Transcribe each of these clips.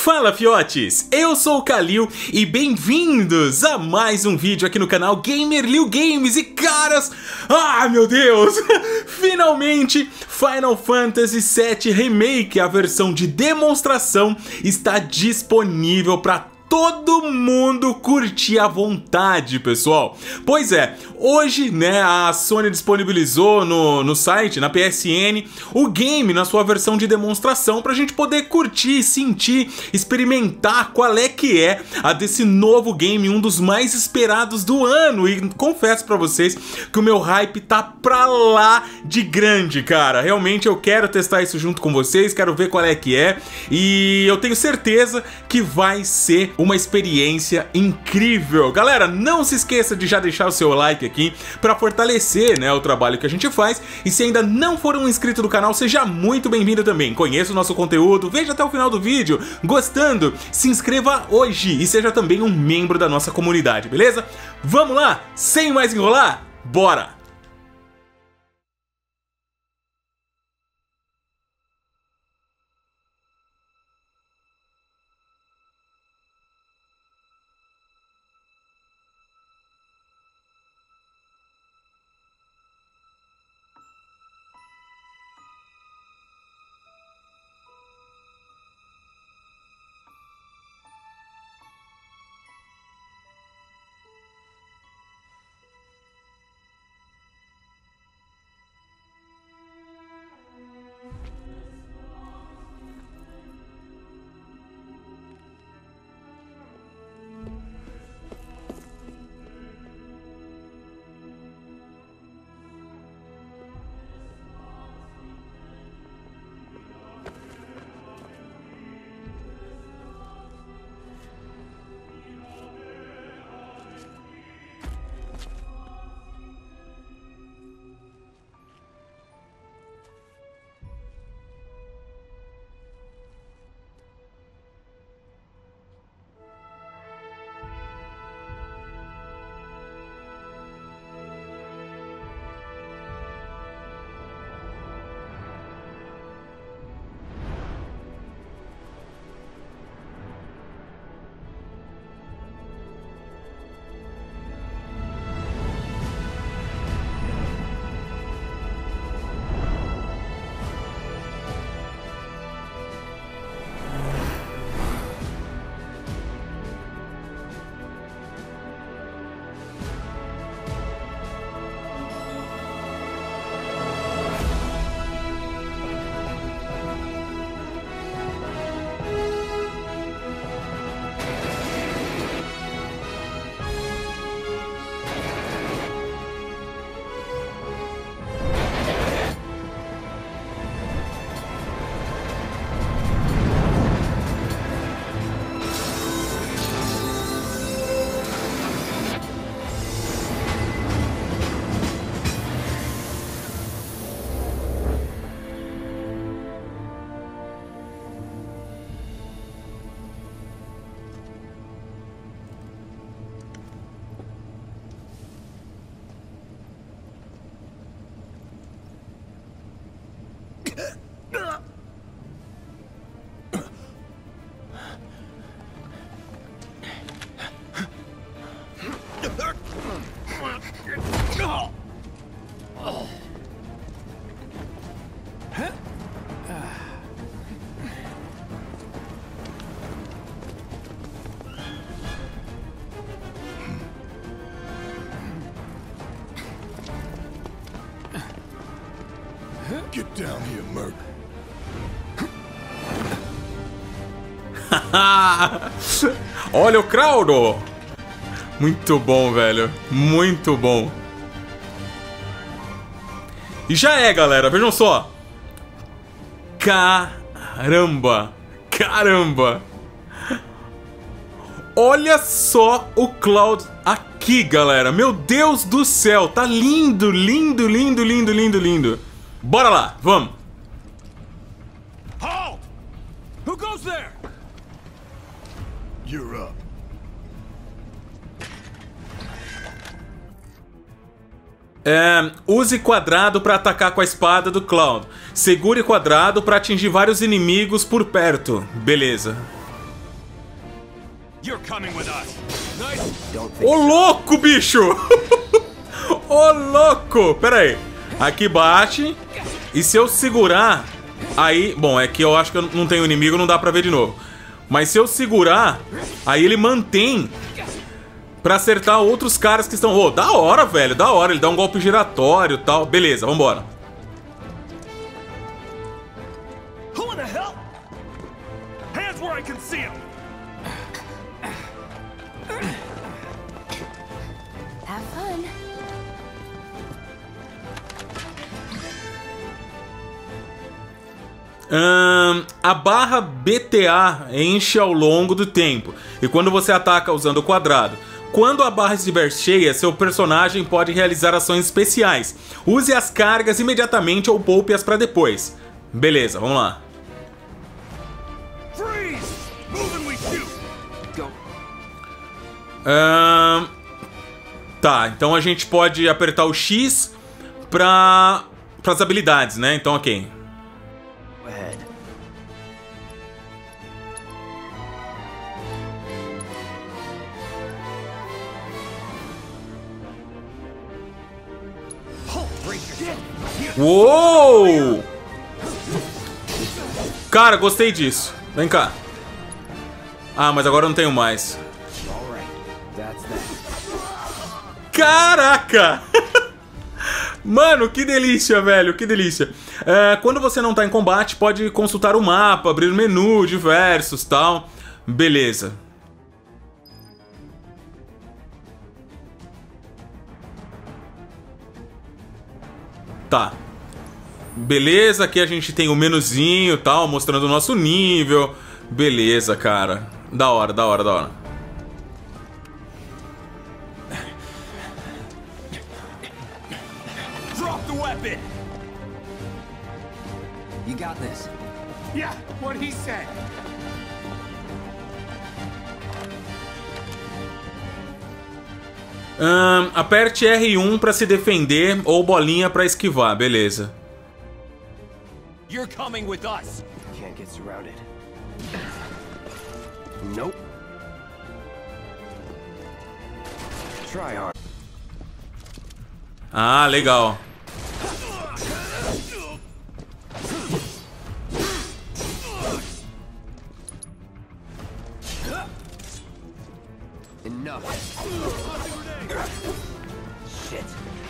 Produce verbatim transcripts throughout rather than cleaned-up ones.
Fala fiotes, eu sou o Kalil e bem-vindos a mais um vídeo aqui no canal Gamerliu Games. E caras, ah meu Deus, finalmente Final Fantasy sete Remake, a versão de demonstração, está disponível para todo mundo curtir à vontade, pessoal. Pois é, hoje, né, a Sony disponibilizou no, no site, na P S N, o game na sua versão de demonstração pra gente poder curtir, sentir, experimentar qual é que é a desse novo game, um dos mais esperados do ano. E confesso pra vocês que o meu hype tá pra lá de grande, cara. Realmente eu quero testar isso junto com vocês, quero ver qual é que é. E eu tenho certeza que vai ser uma experiência incrível. Galera, não se esqueça de já deixar o seu like aqui para fortalecer, né, o trabalho que a gente faz. E se ainda não for um inscrito do canal, seja muito bem-vindo também. Conheça o nosso conteúdo, veja até o final do vídeo. Gostando, se inscreva hoje e seja também um membro da nossa comunidade, beleza? Vamos lá, sem mais enrolar, bora! Get down here, Merc. Olha o Crowdo! Muito bom, velho. Muito bom. E já é, galera. Vejam só. Caramba. Caramba. Olha só o Cloud aqui, galera. Meu Deus do céu. Tá lindo, lindo, lindo, lindo, lindo, lindo. Bora lá, vamos. Halt! Who goes there? You're up. É, use quadrado para atacar com a espada do Cloud. Segure quadrado para atingir vários inimigos por perto. Beleza. You're coming with us. Nice. Ô louco, bicho! Ô louco! Pera aí. Aqui bate. E se eu segurar... Aí... Bom, é que eu acho que eu não tenho inimigo, não dá pra ver de novo. Mas se eu segurar... Aí ele mantém... Pra acertar outros caras que estão... Oh, da hora, velho. Da hora. Ele dá um golpe giratório e tal. Beleza, vambora. Who in the hell? Hands where I can see them. Have fun. Hum, a barra B T A enche ao longo do tempo. E quando você ataca usando o quadrado. Quando a barra estiver cheia, seu personagem pode realizar ações especiais. Use as cargas imediatamente ou poupe-as para depois. Beleza, vamos lá. Freeze! Move and we shoot. Go. Hum, tá, então a gente pode apertar o X para as habilidades, né? Então, ok. Uou! Cara, gostei disso. Vem cá. Ah, mas agora eu não tenho mais. Caraca! Mano, que delícia, velho, que delícia. É, quando você não tá em combate, pode consultar o mapa, abrir o menu, diversos, tal. Beleza. Tá. Beleza, aqui a gente tem o menuzinho e tal, mostrando o nosso nível. Beleza, cara. Da hora, da hora, da hora. Drop the weapon. You got this. Yeah, what he said. Hum, aperte R um pra se defender ou bolinha pra esquivar, beleza. You're coming with us. Can't get surrounded. Nope. Try hard. Ah, legal. Enough. Shit.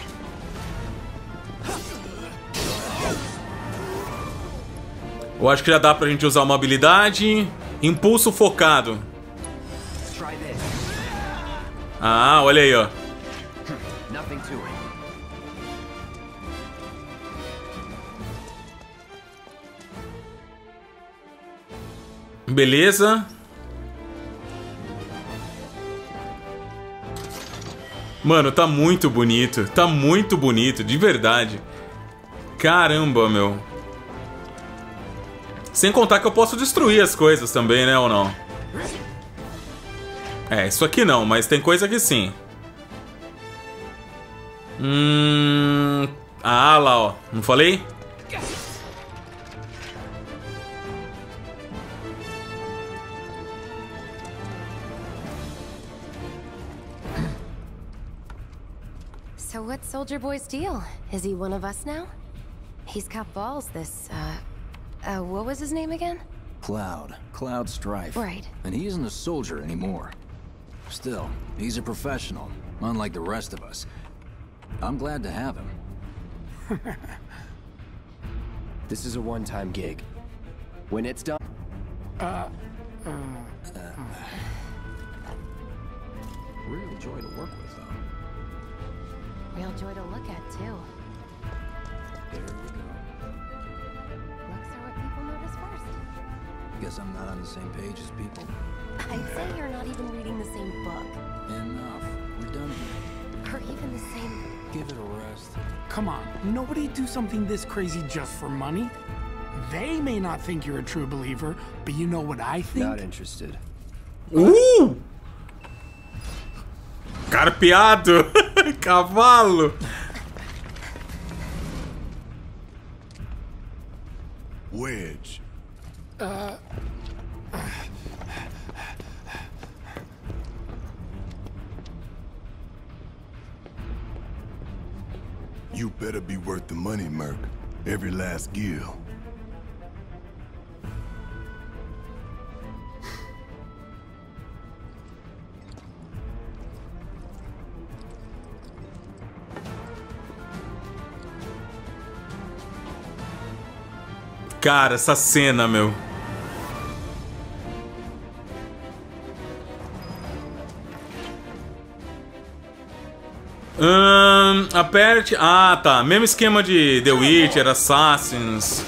Eu acho que já dá pra gente usar uma habilidade. Impulso focado. Try this. Ah, olha aí, ó. Nothing to it. Beleza. Mano, tá muito bonito. Tá muito bonito, de verdade. Caramba, meu. Sem contar que eu posso destruir as coisas também, né, ou não? É, isso aqui não, mas tem coisa que sim. Hum... Ah, lá, ó. Não falei? So what's Soldier Boy's deal? Is he one of us now? He's got balls, this, uh... Uh, what was his name again? Cloud. Cloud Strife. Right. And he isn't a soldier anymore. Still, he's a professional, unlike the rest of us. I'm glad to have him. This is a one-time gig. When it's done... Uh, uh, real joy to work with, though. Real joy to look at, too. There we go. Looks are what people notice first. Guess I'm not on the same page as people. I'd say you're not even reading the same book. Enough. We're done here. Or even the same... Give it a rest. Come on, nobody do something this crazy just for money. They may not think you're a true believer, but you know what I think? Not interested. Uh! Carpeado! Cavalo! Wedge. Uh... You better be worth the money, Merc. Every last gill. Cara, essa cena, meu. Hum, aperte... Ah, tá. Mesmo esquema de The Witcher, Assassins.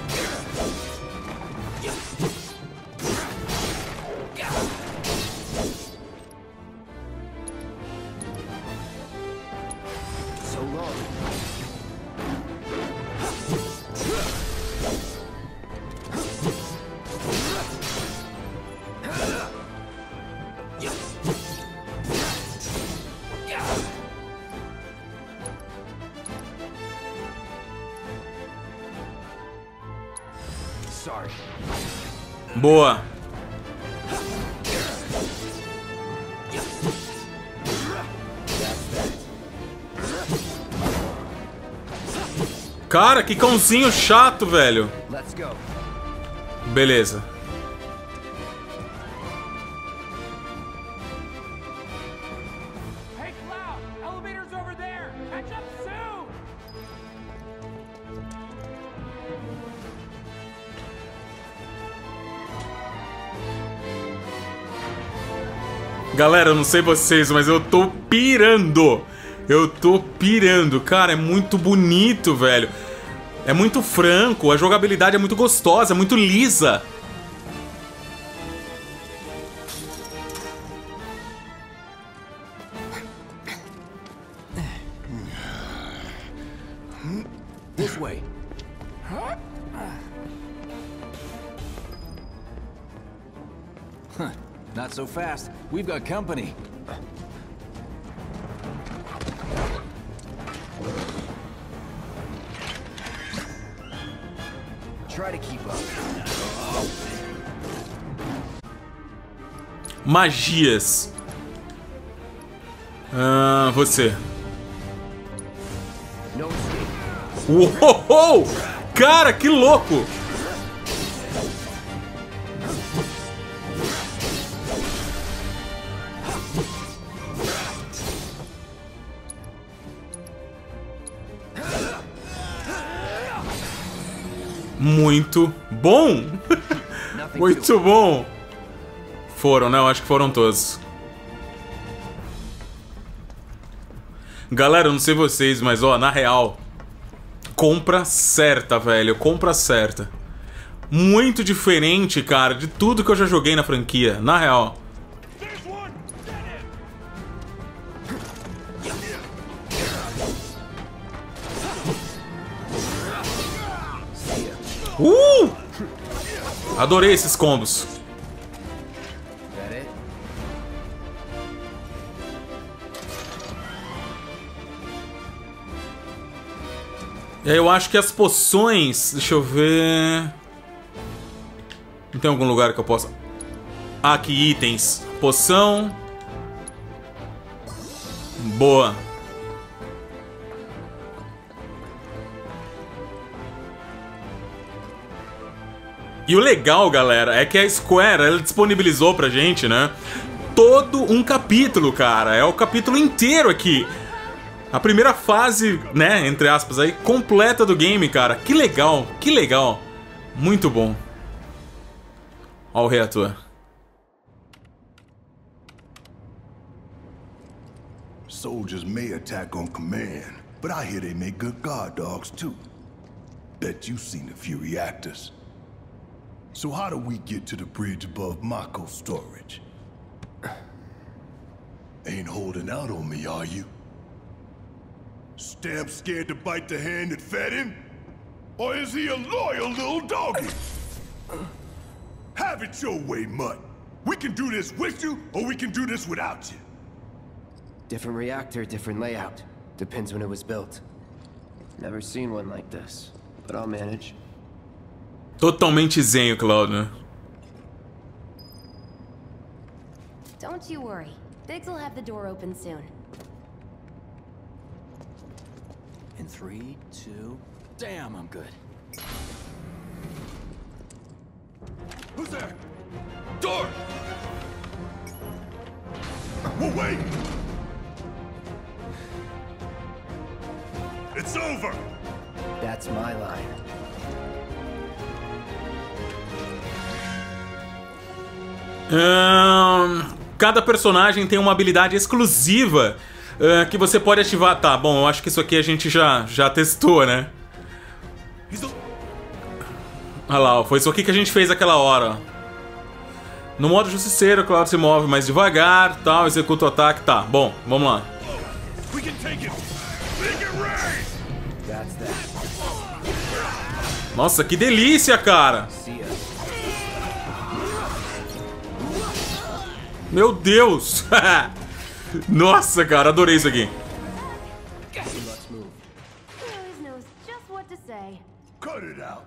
Boa. Cara, que cãozinho chato, velho. Beleza. Hey, Cloud! Elevator's over there! Catch up soon! Galera, eu não sei vocês, mas eu tô pirando. Eu tô pirando. Cara, é muito bonito, velho. É muito franco. A jogabilidade é muito gostosa, é muito lisa. This way. Huh. Not so fast. We've got company. Try to keep up. Magias. Ah, você. No escape. Uou! Cara, que louco! Muito bom! Muito bom! Foram, né? Eu acho que foram todos. Galera, eu não sei vocês, mas ó, na real, compra certa, velho. Compra certa. Muito diferente, cara, de tudo que eu já joguei na franquia. Na real. Uh! Adorei esses combos. E aí eu acho que as poções... Deixa eu ver... Não tem algum lugar que eu possa... Ah, aqui, itens. Poção. Boa. E o legal, galera, é que a Square, ela disponibilizou pra gente, né, todo um capítulo, cara. É o capítulo inteiro aqui. A primeira fase, né, entre aspas, aí, completa do game, cara. Que legal, que legal. Muito bom. Ó o reator. Soldiers may attack on command, but I hear they make good guard dogs too. Bet you've seen a few reactors. So how do we get to the bridge above Mako storage? Ain't holding out on me, are you? Stamp scared to bite the hand that fed him? Or is he a loyal little doggy? Have it your way, Mutt. We can do this with you, or we can do this without you. Different reactor, different layout. Depends when it was built. Never seen one like this, but I'll manage. Totalmente zen, Cloud, né? Don't you worry. Biggs will have the door open soon. In three, two... Damn, I'm good. Who's there? Door! Well, wait! It's over! That's my line. Um, cada personagem tem uma habilidade exclusiva uh, que você pode ativar. Tá, bom, eu acho que isso aqui a gente já, já testou, né? Olha lá, ó, foi isso aqui que a gente fez aquela hora, ó. No modo justiceiro, o Cloud se move mais devagar, tal, executa o ataque, tá. Bom, vamos lá. Nossa, que delícia, cara! Meu Deus! Nossa, cara, adorei isso aqui. Cut it out.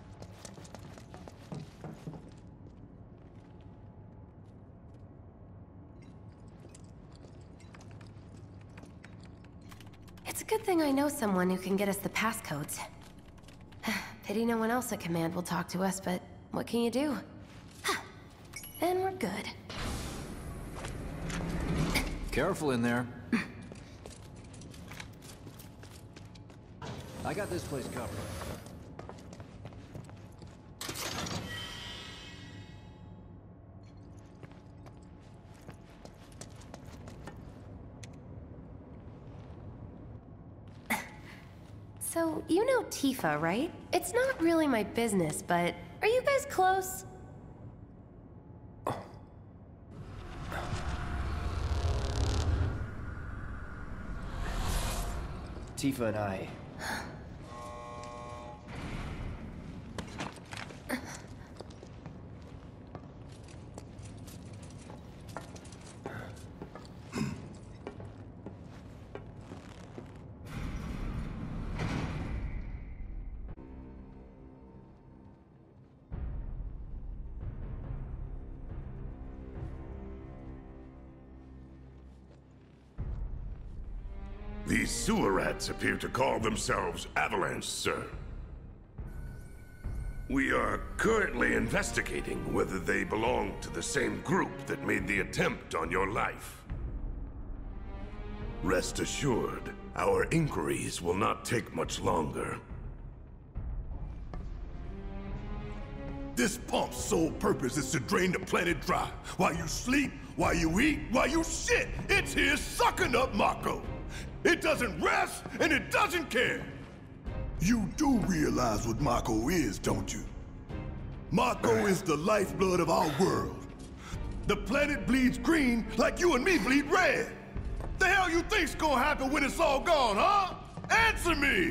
It's a good thing I know someone who can get us the passcodes. Pity no one else at command will talk to us, but what can you do? And we're good. Careful in there. I got this place covered. So, you know Tifa, right? It's not really my business, but are you guys close? Tifa and I... These sewer rats appear to call themselves Avalanche, sir. We are currently investigating whether they belong to the same group that made the attempt on your life. Rest assured, our inquiries will not take much longer. This pump's sole purpose is to drain the planet dry. While you sleep, while you eat, while you shit, it's here sucking up Mako. It doesn't rest, and it doesn't care. You do realize what Mako is, don't you? Mako is the lifeblood of our world. The planet bleeds green like you and me bleed red. The hell you think's gonna happen when it's all gone, huh? Answer me!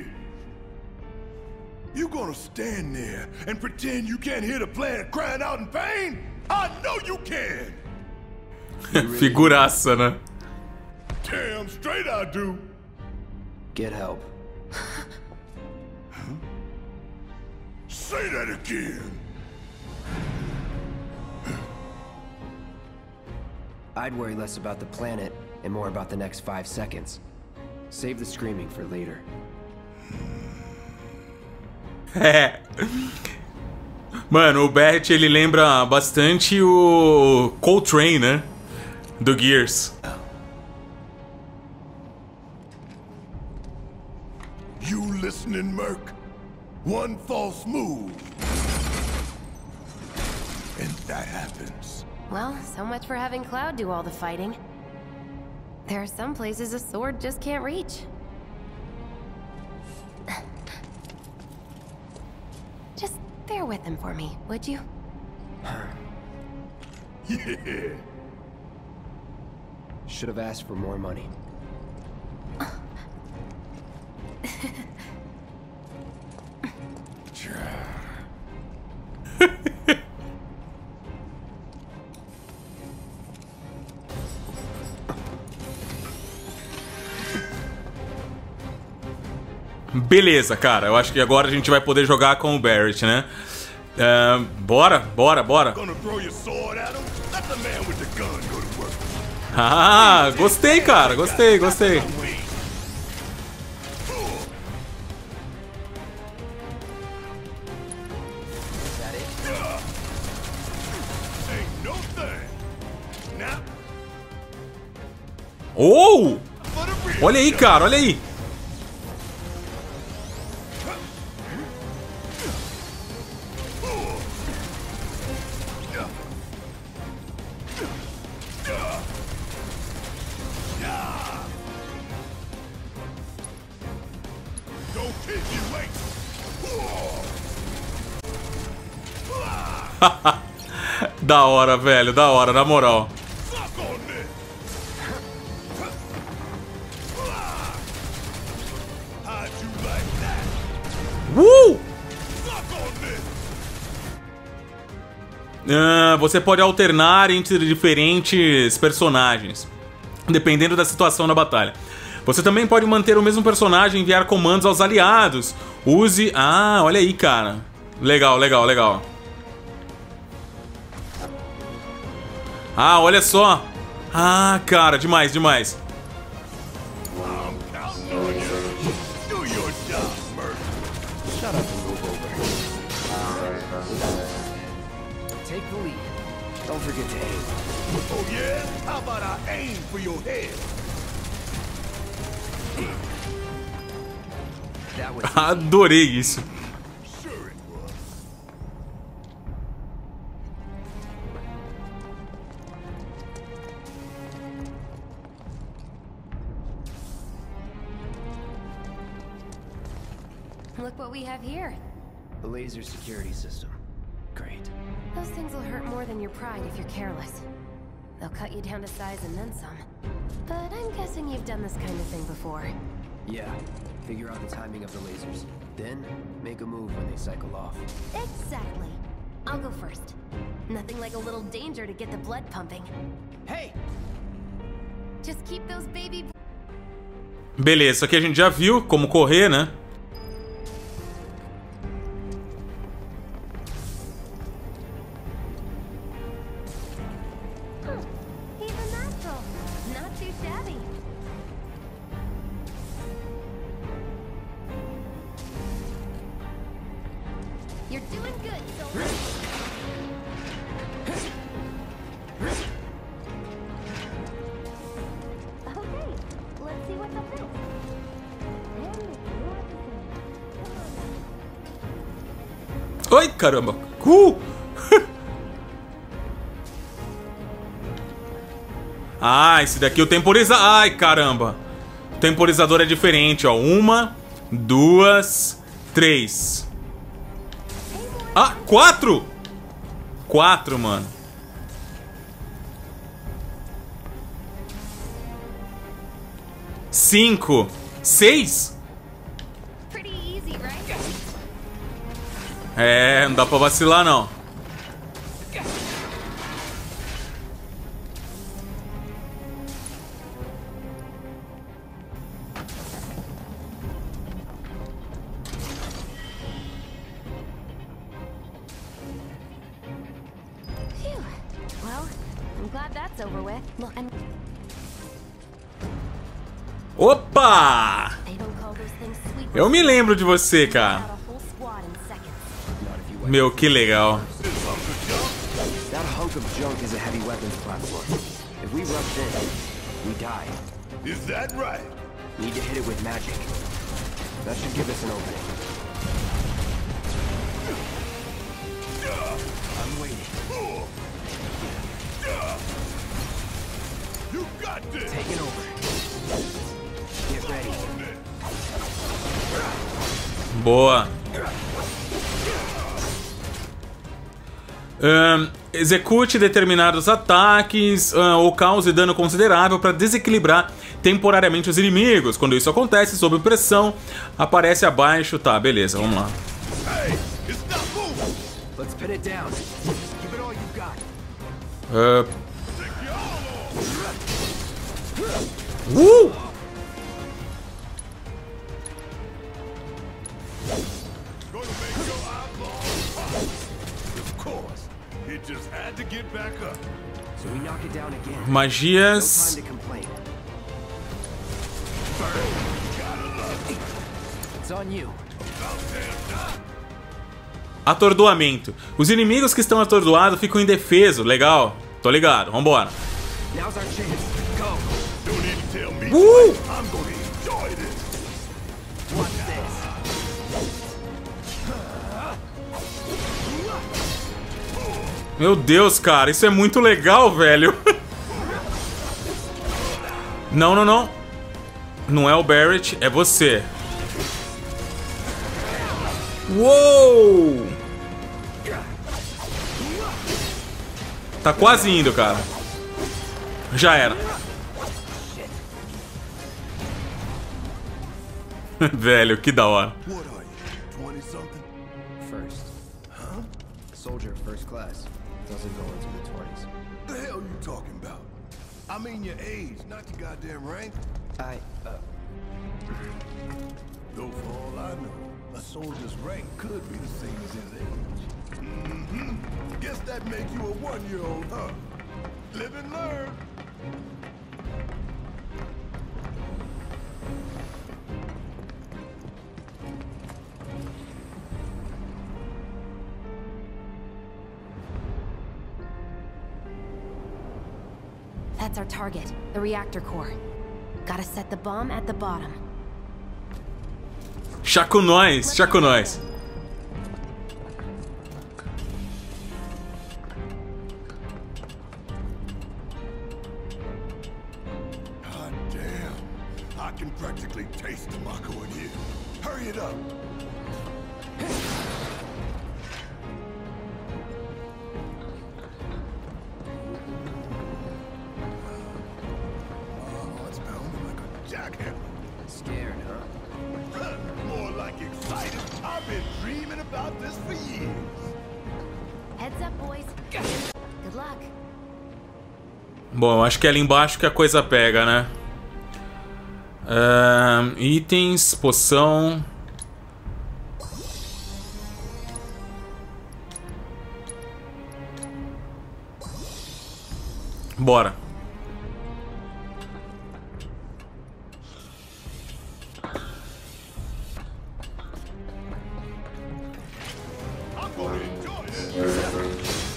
You gonna stand there and pretend you can't hear the planet crying out in pain? I know you can! Figuraça, né? Damn straight I do. Get help. Huh? Say that again. I'd worry less about the planet and more about the next five seconds. Save the screaming for later. É. Mano, o Barret, ele lembra bastante o Coltrane, né? Do Gears. You listening, Merc? One false move, and that happens. Well, so much for having Cloud do all the fighting. There are some places a sword just can't reach. Just bear with him for me, would you? Yeah. Should have asked for more money. Beleza, cara. Eu acho que agora a gente vai poder jogar com o Barret, né? Uh, bora, bora, bora. Ah, gostei, cara. Gostei, gostei. Oh! Olha aí, cara, olha aí. Da hora, velho, da hora, na moral. Uh! Ah, você pode alternar entre diferentes personagens, dependendo da situação na batalha. Você também pode manter o mesmo personagem e enviar comandos aos aliados. Use... Ah, olha aí, cara. Legal, legal, legal. Ah, olha só. Ah, cara, demais, demais. Take the lead. Don't forget to aim. Oh yeah? How about I aim for your head? That was Adorei isso. Sure it was. Look what we have here. the laser security system. Great. Those things will hurt more than your pride if you're careless. They'll cut you down to size and then some. But I'm guessing you've done this kind of thing before. Yeah. Figure out the timing of the lasers. Then, make a move when they cycle off. Exactly. I'll go first. Nothing like a little danger to get the blood pumping. Hey! Just keep those baby... Beleza, isso aqui a gente já viu como correr, né? He's a natural. Not too shabby. You're doing good, Soldier. Okay, let's see what's up next. Oi, caramba. Uh! Ah, esse daqui o temporiza... Ai, caramba. O temporizador é diferente, ó. Uma, duas, três. Ah, quatro! Quatro, mano. Cinco. Seis? Pretty easy, right? É, não dá pra vacilar, não. Phew. Well, I'm glad that's over with. Look, I'm... Opa! They don't call those things sweet... Eu me lembro de você, cara. Out a whole squad in seconds. Not if you wait. Meu, que legal. That hunk of junk is a heavy weapons platform. If we rush in, we die. Is that right? Need to hit it with magic. That should give us an opening. I'm waiting. You got this! Taking over. Get ready. Boa. Ahn, execute determinados ataques ah, ou cause dano considerável para desequilibrar temporariamente os inimigos. Quando isso acontece, sob pressão, aparece abaixo. Tá, beleza, vamos lá. Hey, it's not moving! Let's pin it down. Give it all you got. Ah, Take you all off! uh! Gonna make your eyeballs pop! Of course. It just had to get back up. So we knock it down again. No Magias. time to complain. Gotta love it. It's on you. About damn time. Atordoamento. Os inimigos que estão atordoados ficam indefesos. Legal. Tô ligado. Vambora. Now's our chance. Go. Don't even tell me Uh! twice. I'm gonna enjoy this. Watch this. Meu Deus, cara, isso é muito legal, velho. Não, não, não. Não é o Barret, é você. Uou! Tá quase indo, cara. Já era. Velho, que da hora. What are you, twenty something? First. Huh? Soldier first class. Doesn't go into the twenties. The hell you talking about? I mean your age, not your goddamn rank. I, uh... Though for all I know, a soldier's rank could be the same as his age. Mm-hmm. Guess that makes you a one-year-old, huh? Live and learn. That's our target, the reactor core. Gotta set the bomb at the bottom. Chá com nós, chá com nós. God damn. I can practically taste the Mako in here. Hurry it up. Oh, it's pounding like a jackhammer. Scared, huh? More like excited. I've been dreaming about this for years. Heads up, boys. Good luck. Bom, acho que é ali embaixo que a coisa pega, né? Ahn, itens, poção. Bora. I'm gonna enjoy this.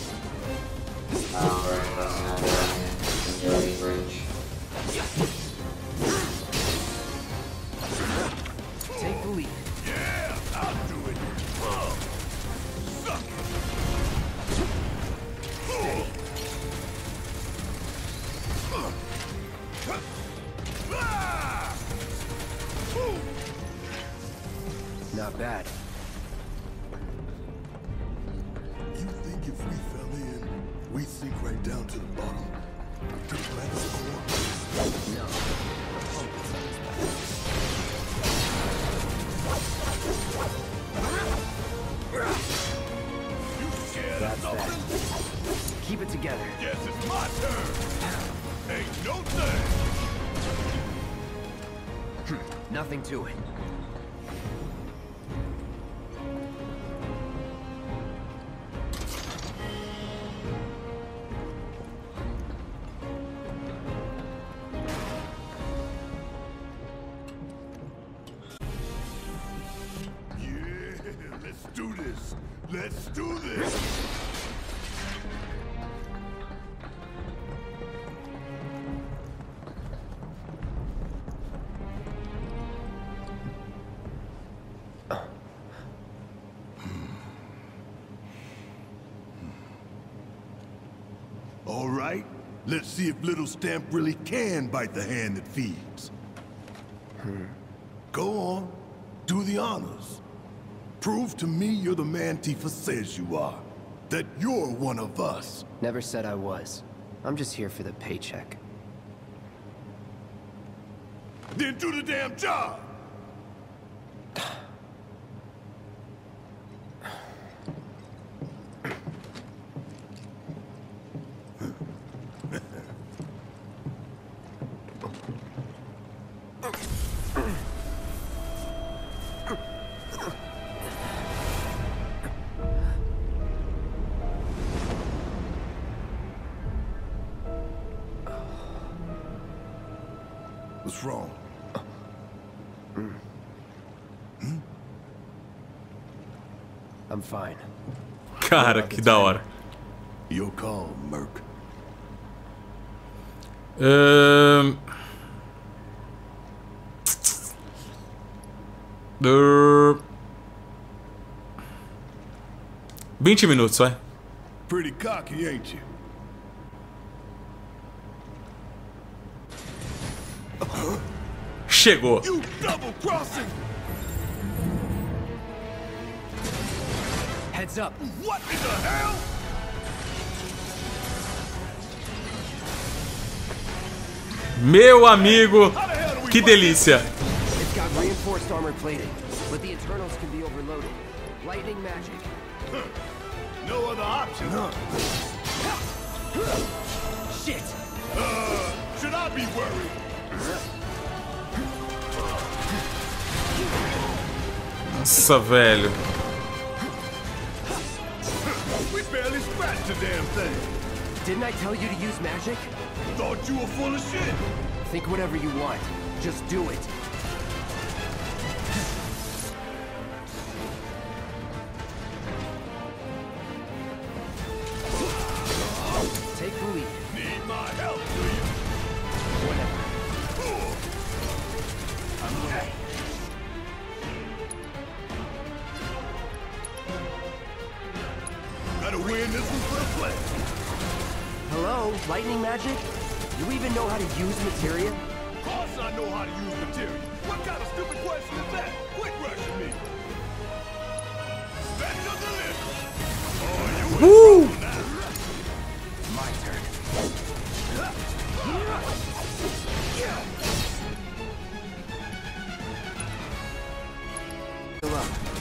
Take the lead. Yeah, I'll do it. Uh, suck it. Steady. Ah! Ooh. Not bad. You think if we fell in, we'd sink right down to the bottom? To the planet's core? No. You scared That's of that. something? Keep it together. Guess it's my turn. Ain't no thing. Nothing to it. Yeah, let's do this. Let's do this. All right, let's see if Little Stamp really can bite the hand that feeds. Go on, do the honors. Prove to me you're the man Tifa says you are. That you're one of us. Never said I was. I'm just here for the paycheck. Then do the damn job! What's wrong? I'm fine. Cara, que da hora. Your call, Merc. Ahn, Uh... vinte minutos, vai. Pretty cocky, ain't you? Chegou. You double crossing! Heads up. What in the hell? Meu amigo, que delícia. It's got reinforced armor plating, but the internals can be overloaded. Lightning magic. No other option, huh? Shit! Uh, should I be worried? Nossa, velho. We barely scratched the damn thing. Didn't I tell you to use magic? Thought you were full of shit. Think whatever you want. Just do it. Take the lead. Need my help, do you? Whatever. I'm ready. Gotta win this one for the play. Hello, lightning magic? You even know how to use materia? Of course I know how to use material. What kind of stupid question is that? Quit rushing me. Back to the list. Oh, you in trouble now. My turn. Hello.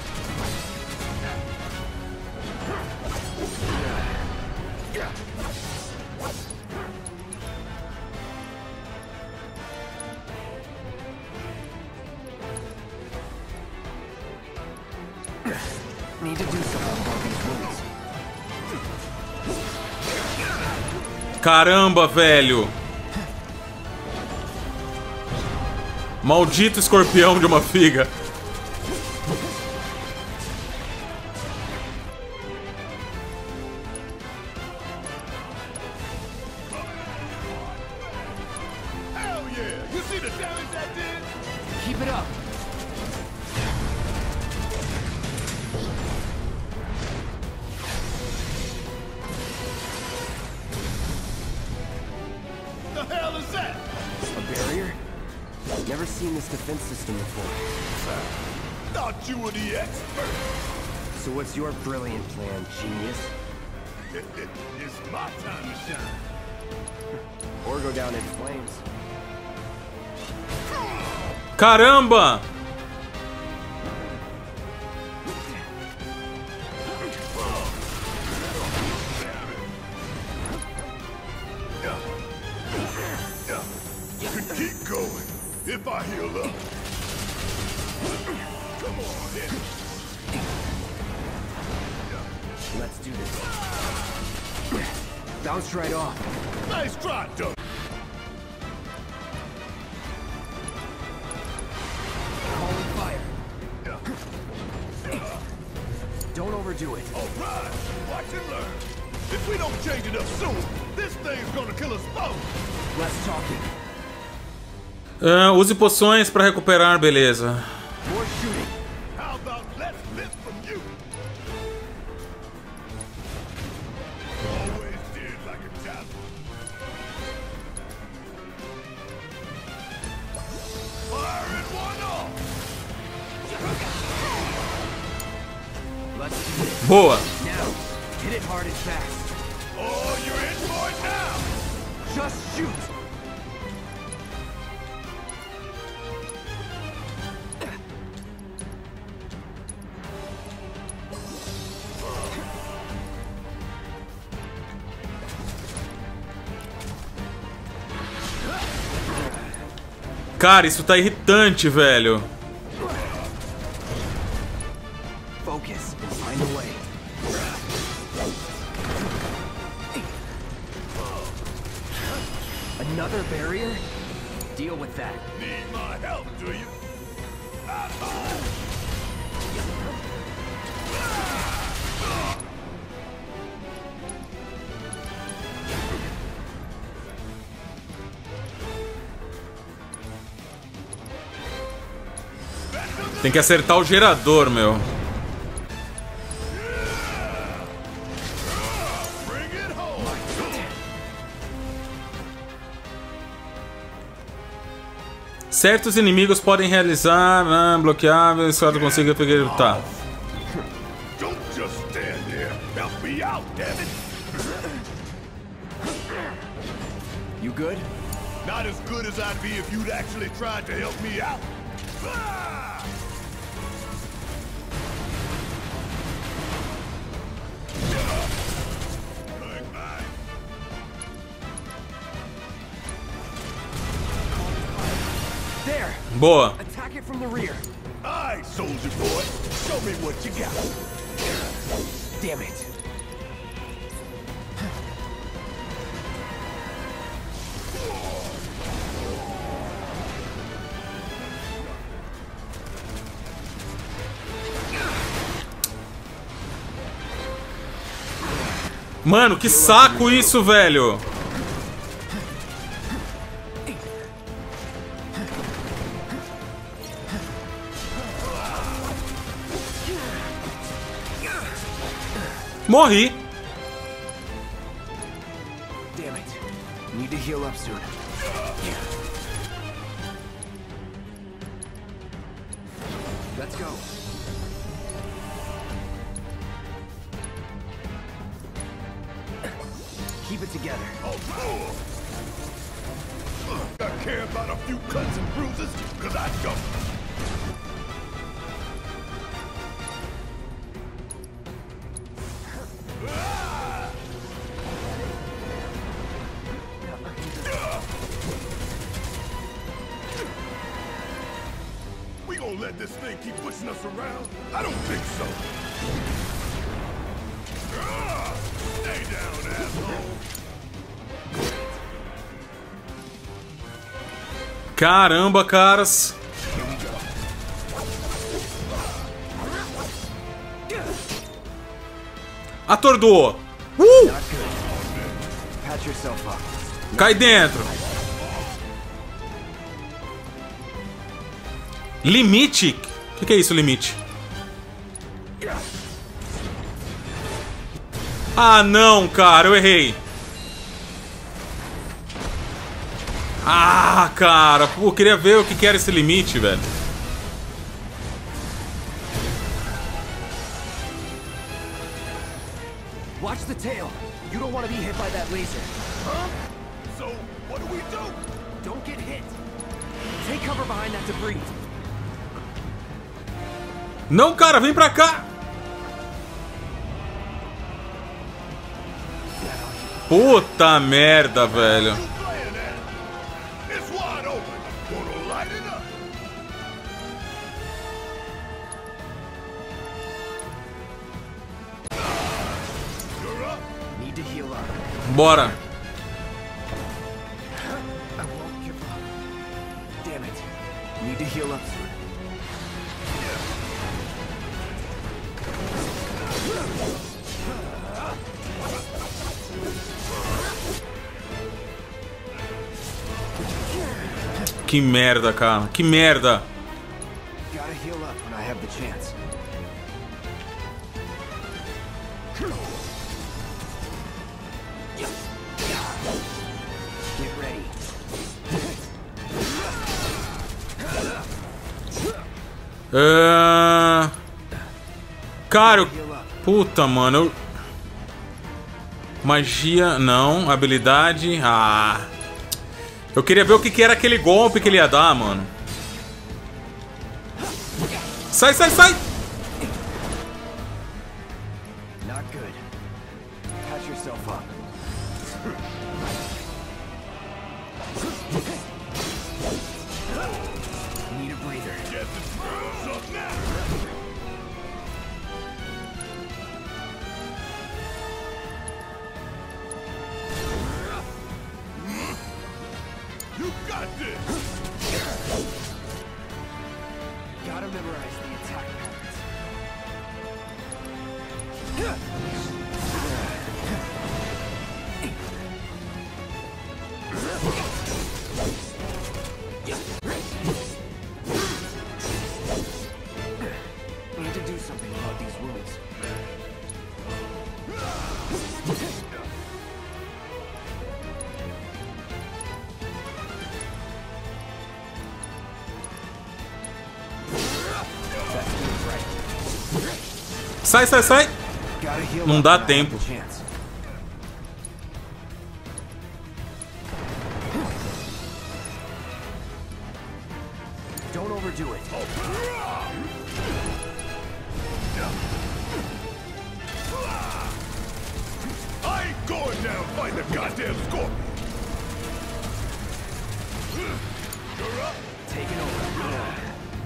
Need to do something about these wounds. Caramba, velho. Maldito escorpião de uma figa. Hell yeah! You see the damage that did? Keep it up. The hell is that? A barrier? Never seen this defense system before. Thought you were the expert. So what's your brilliant plan, genius? It's my time to shine. Or go down in flames. Caramba! You can keep going if I heal up. Come on, hit it. Let's do this. Bounced right off. Nice try, Doug. Calling fire. Don't overdo it. All right, watch and learn. If we don't change it up soon, this thing's gonna kill us both. Less talking. Ah, use poções pra recuperar, beleza. More shooting. How about less lift from you? Always did like a child. Firing one off. Let's do it. Boa. Now, hit it hard and fast. Oh, you're in for it now. Just shoot. Cara, isso tá irritante, velho. Focus and find a way. Another barrier? Deal with that. Need my help, do you? Back to Tem que acertar o gerador, meu. Certos inimigos podem realizar ah, bloqueáveis, caso consiga pegar. Tá. Don't just stand there. Help me out, damn it. You good? Not as good as I'd be if you'd actually tried to help me out. Ah! There. Boa. Attack it from the rear. Aye, soldier boy. Show me what you got. Damn it. Mano, que saco isso, velho. Morri. Damn it. Need to heal up soon. Let's go. Keep it together. Oh, I care about a few cuts and bruises, cause I don't. We gonna let this thing keep pushing us around? I don't think so. Stay down, asshole. Caramba, caras. Atordoou. Uh! Patch yourself up. Cai dentro. Limite? O que, que é isso, limite? Ah, não, cara, eu errei. Ah, cara, pô, eu queria ver o que, que era esse limite, velho. Watch the tail. You don't want to be hit by that laser. Huh? So, what do we do? Don't get hit. Take cover behind that debris. Não, cara, vem pra cá. Puta merda, velho. It's wide open. Gonna light it up. You're up. Need to heal up. Bora. I won't give up. Damn it. Need to heal up soon. Que merda, cara. Que merda. Gotta heal up when I have the chance. Get ready. É... Cara, eu... Puta, mano. Eu... Magia, não. Habilidade, ah... Eu queria ver o que, que era aquele golpe que ele ia dar, mano. Sai, sai, sai! Not good. Patch yourself up. Need a breather. Get the screws up now. You got this. Gotta memorize the attack pattern. Sai, sai, sai! Não dá tempo. Don't overdo it. I ain't going down fighting the goddamn scorpion. You're up. Taking over.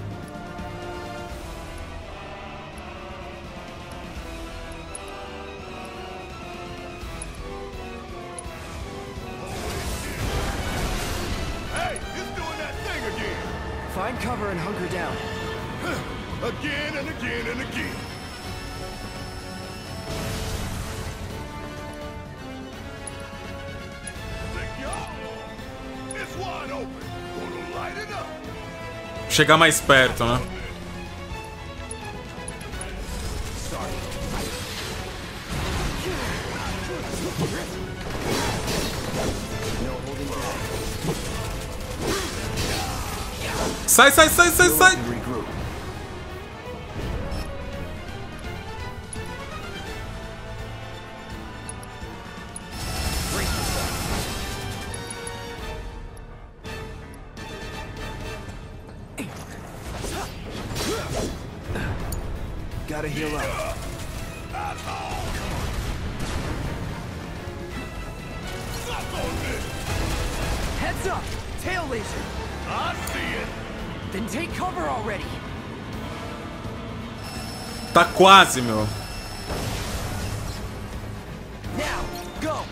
Hey, it's doing that thing again. Find cover and hunker down. Again and again and again. It's wide open. Gonna light it up. Chegar mais perto, né? Sai, sai, sai, sai, sai! Gotta heal up. Heads up! Tail laser! I see it. Then take cover already! Tá quase, meu. Now, go!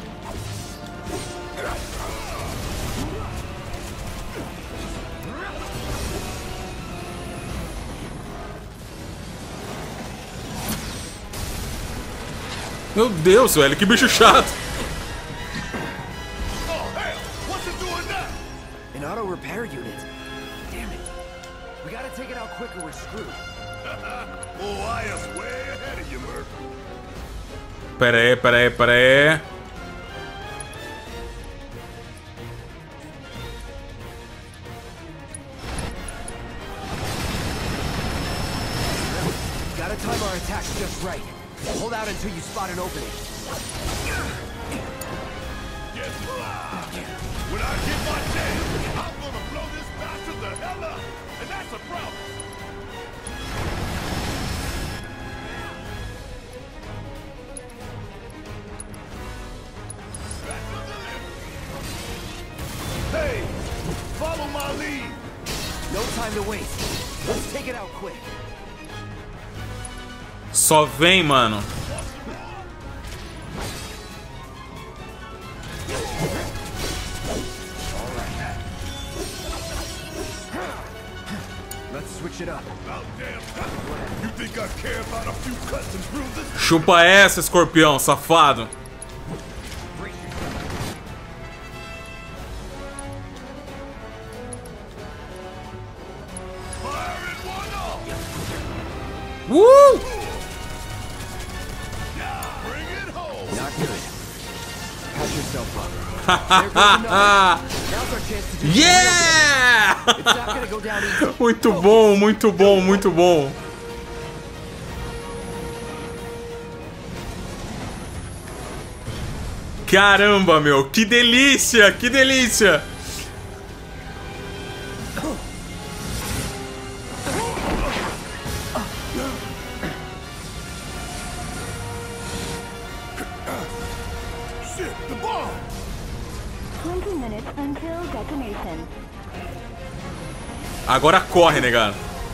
Meu Deus, velho, que bicho chato. Oh, hell. What's it doing now? An auto repair unit. Damn it. We gotta take it out quick or we're screwed. Oh, I am way ahead of you, Murph. Pera aí, pera aí, pera aí. Gotta time our attacks just right. Hold out until you spot an opening. Guess what? When I get my chance, I'm gonna blow this bastard the hell up. And that's a problem. Back to the left. Hey, follow my lead. No time to waste. Let's take it out quick. Só vem, mano. Let's switch it up. About damn time. You think I care about a few cuts and bruises? Chupa essa, escorpião, safado. Fire in one off. Uh! Bring it home. Not good. Patch yourself up. There goes another. Now's our chance to do Yeah! It's not gonna go down easy. Muito bom, muito bom, muito bom. Caramba, meu, que delícia, que delícia. Shit, the bomb. twenty minutes until detonation. Agora corre, negado.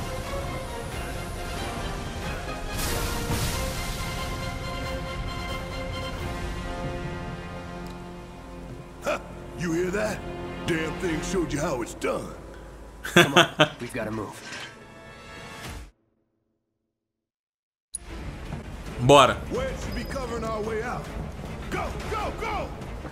You hear that? Damn thing showed you how it's done. Come on, we've gotta move. Bora. Where should be covering our way out? Go, go, go!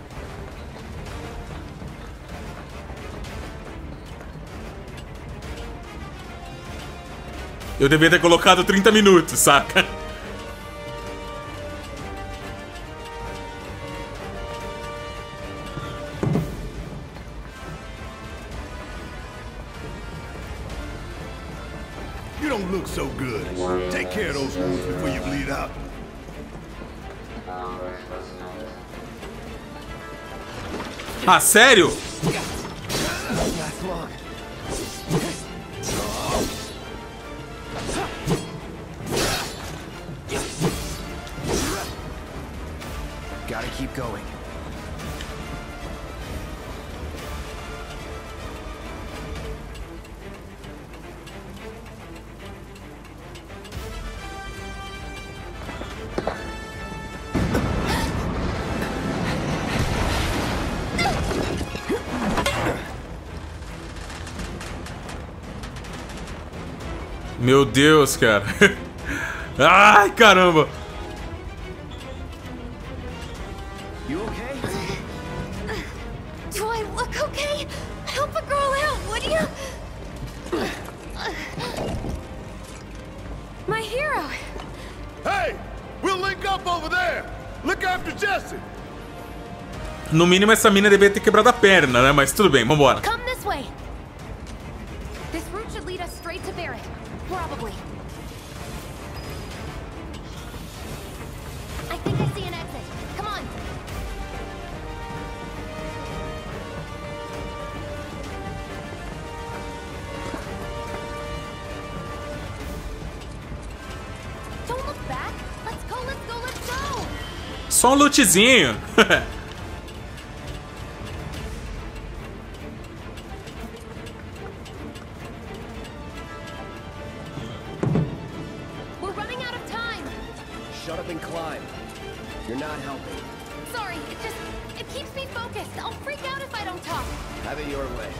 Eu devia ter colocado trinta minutos, saca? You don't look so good. Take care of those wounds before you bleed out. Ah, sério? Last long. Gotta keep going. Meu Deus, cara. Ai, caramba. You okay? Do I look okay? Help a girl out, would you? My hero. Hey, we'll link up over there. Look after Jesse. No mínimo essa mina deveria ter quebrado a perna, né? Mas tudo bem, vambora. Come this way. This route should lead us straight to Barrett. Probably. I think I see an exit. Come on. Don't look back. Let's go, let's go, let's go. Só um lootzinho. We're running out of time. Shut up and climb. You're not helping. Sorry, it just it keeps me focused. I'll freak out if I don't talk. Have it your way.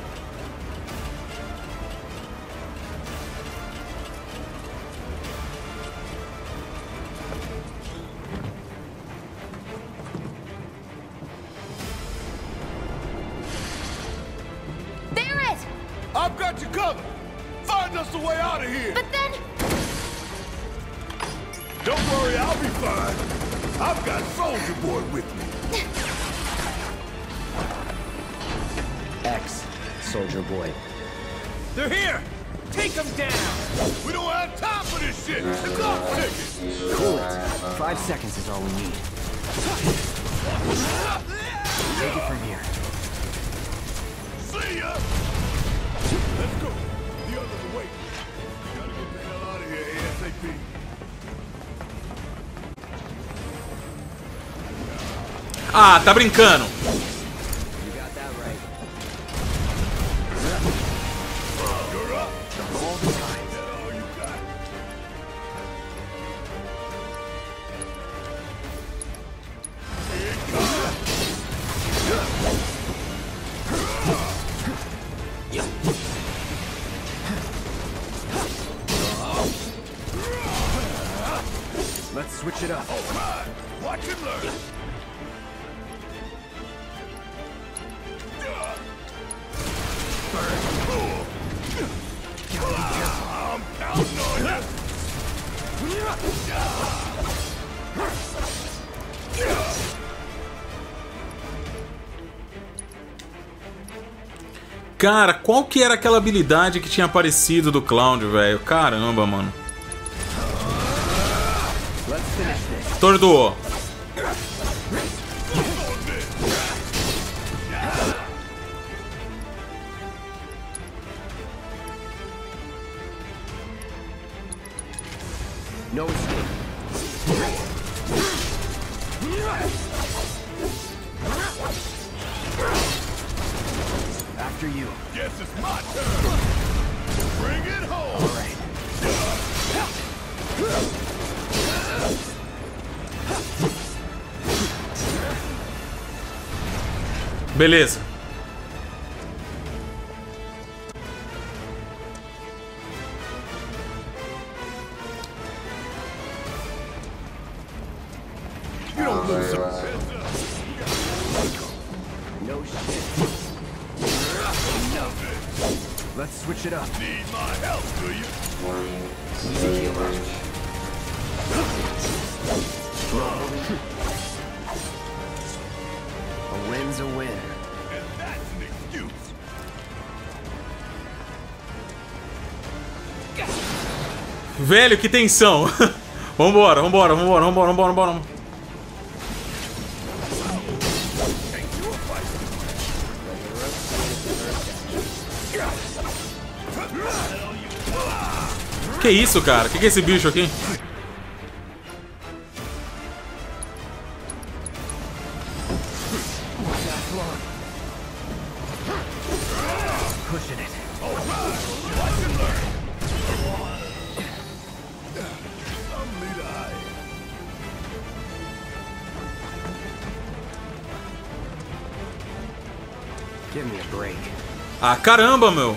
Barrett! I've got you covered. Find us a way out of here. But then Don't worry, I'll be fine. I've got Soldier Boy with me. X, Soldier Boy. They're here! Take them down! We don't have time for this shit. The clock's ticking. Cool it. Five seconds is all we need. Take it from here. See ya. Let's go. The others are waiting. We gotta get the hell out of here ASAP. Ah, tá brincando. You got that right. You're up. All the time. That's all you got. Let's switch it up. All right. Watch and learn. I'm counting on you. Cara, qual que era aquela habilidade que tinha aparecido do Cloud, velho? Caramba, mano. Let's finish this. Tordoou. No escape. After you. Guess it's my turn. Bring it home. All right. Beleza. You don't look so. No shit. No. Let's switch it up. Need my help, do you? Easy healer. A win's a win. And that's an excuse. Velho, que tensão. Vambora, vambora, vambora, vambora, vambora, vambora. Que isso, cara? Que que é esse bicho aqui? Ah, caramba, meu.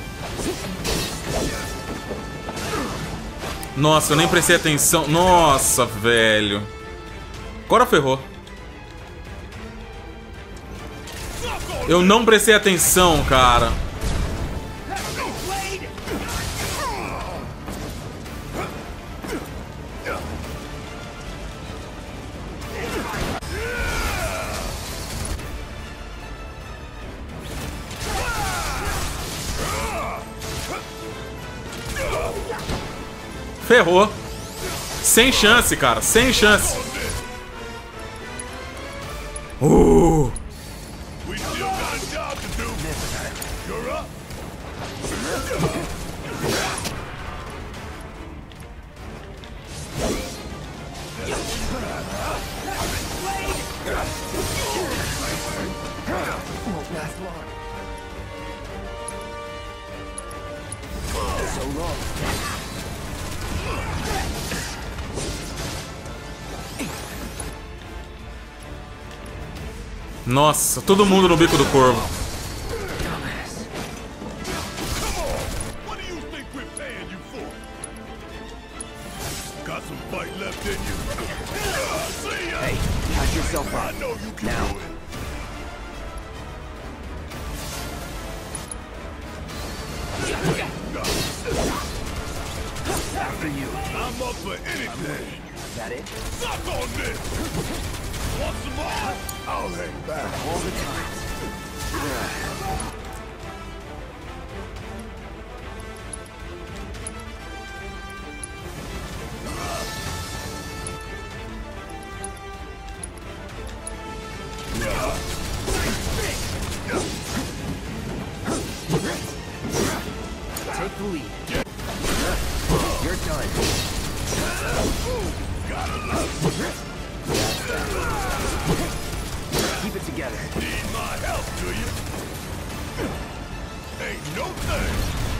Nossa, eu nem prestei atenção. Nossa, velho. Agora ferrou. Eu não prestei atenção, cara. Ferrou. Sem chance, cara. Sem chance. Uh. Nossa, todo mundo no bico do corvo. Hey, catch yourself up. Now. After you. I'm up for anything. Is that it? Suck on this. Want some more? I'll hang back All the times. Take the lead. You're done. Keep it together. Need my help, do you? Ain't no thing.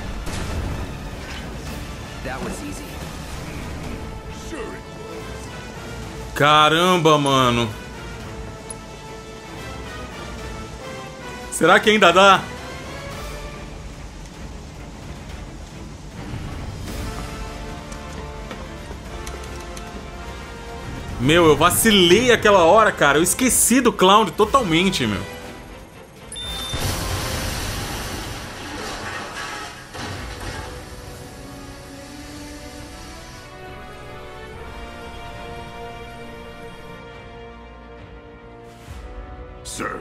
That was easy. Sure it was. Caramba, mano. Será que ainda dá? Meu, eu vacilei aquela hora, cara. Eu esqueci do Cloud totalmente, meu. Sir.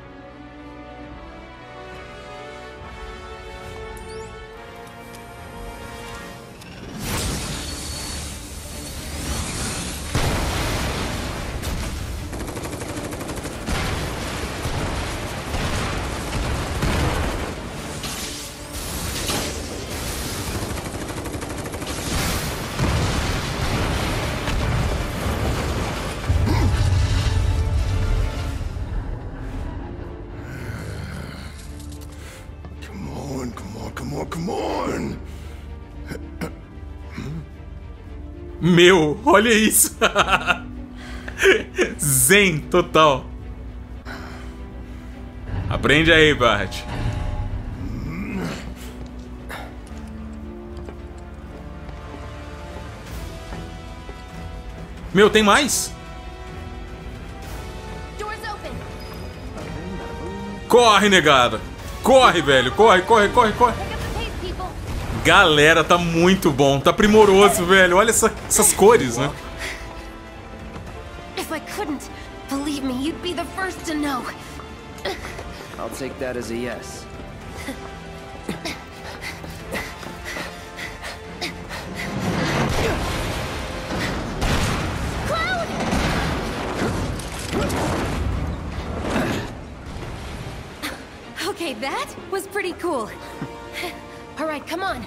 Meu, olha isso. Zen total. Aprende aí, Bart. Meu, tem mais? Corre, negada. Corre, velho. Corre, corre, corre, corre. Galera, tá muito bom. Tá primoroso, velho. Olha essa, essas cores, né? If I couldn't, believe me, you'd be the first to know. I'll take that as a yes. That was pretty cool. All right, come on.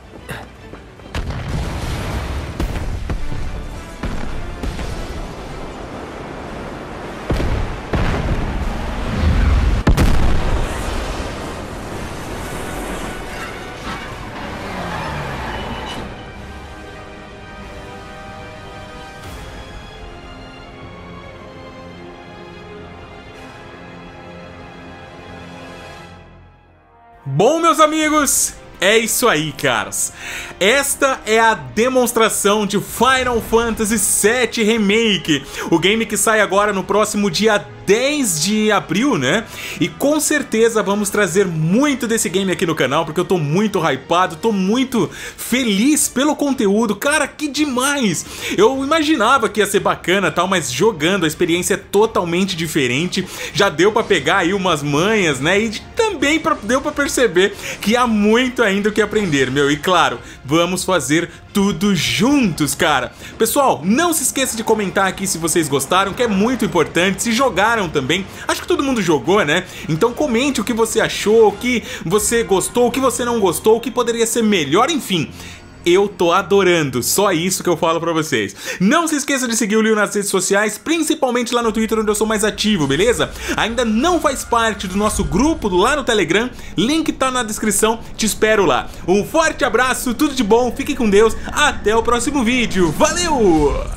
Bom, meus amigos, é isso aí, caras. Esta é a demonstração de Final Fantasy sete Remake, o game que sai agora no próximo dia dez de abril, né? E com certeza vamos trazer muito desse game aqui no canal, porque eu tô muito hypado, tô muito feliz pelo conteúdo. Cara, que demais! Eu imaginava que ia ser bacana, tal, mas jogando a experiência é totalmente diferente. Já deu pra pegar aí umas manhas, né? E também pra, deu pra perceber que há muito ainda o que aprender, meu. E claro, vamos fazer tudo juntos, cara. Pessoal, não se esqueça de comentar aqui se vocês gostaram, que é muito importante. Se jogaram também, acho que todo mundo jogou, né? Então comente o que você achou, o que você gostou, o que você não gostou, o que poderia ser melhor, enfim. Eu tô adorando, só isso que eu falo pra vocês. Não se esqueça de seguir o Leo nas redes sociais, principalmente lá no Twitter, onde eu sou mais ativo, beleza? Ainda não faz parte do nosso grupo lá no Telegram, link tá na descrição, te espero lá. Um forte abraço, tudo de bom, fique com Deus, até o próximo vídeo, valeu!